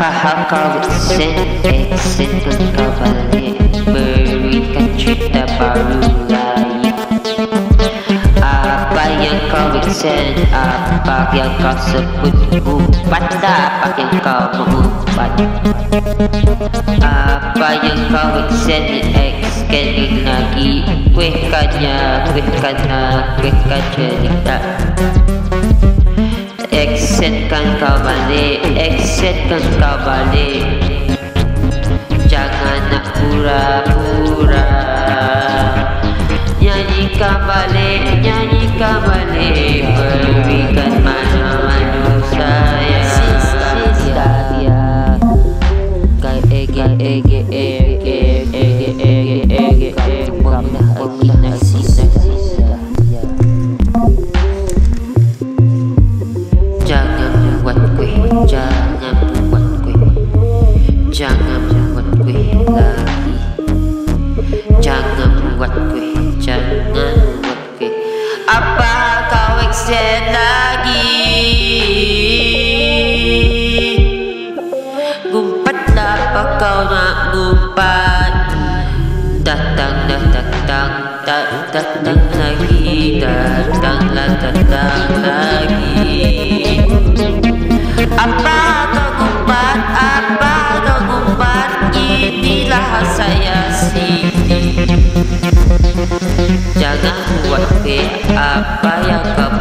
Apakah kau senang kau balik berikan cerita baru lain? Apa yang kau aksen, apa yang kau sebut umpan, apa yang kau mengumpan? Apa yang kau aksen lagi, kuihkan cerita. Aksenkan kau balik, jangan nak pura-pura. Nyanyikan balik, berikan mana-mana saya. Jangan buat kuih lagi. Jangan buat kuih. Apa kau aksen lagi? Ngumpatlah apa kau nak ngumpat? Datang lagi. Apa kau ngumpat? Inilah saya sini. Jangan buat apa yang kau